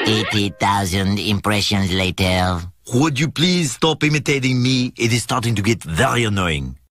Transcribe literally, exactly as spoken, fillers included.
eighty thousand impressions later. Would you please stop imitating me? It is starting to get very annoying.